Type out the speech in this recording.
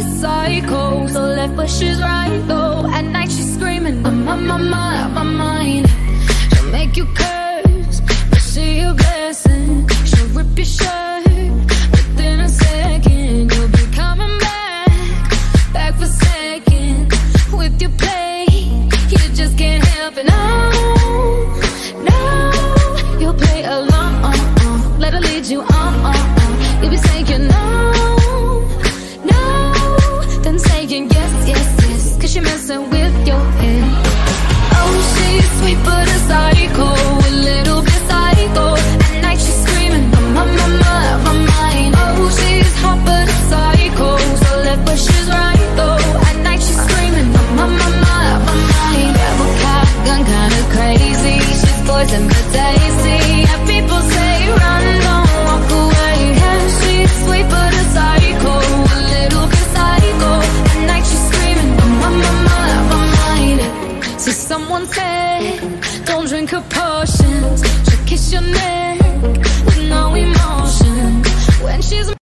psycho. So left but she's right though. At night she's screaming, I'm on my mind. She'll make you curse, but see a blessing. She'll rip your shirt within a second. You'll be coming back for seconds. With your play, you just can't help it. No, you'll play along. Let her lead you on. You'll be saying no, then saying yes, cause you're messing with your head. Oh, she's sweet but a psycho, a little bit psycho. At night she's screaming, I'm on my mind. Oh, she's hot but a psycho, so left but she's right though. At night she's screaming, I'm on my mind. Rebel cop, gun kinda crazy. She's poison but tasty. Yeah, people say run, don't walk away. Yeah, she's sweet but a psycho, a little bit psycho. At night she's screaming, I'm on my mind. So someone said, don't drink her potions.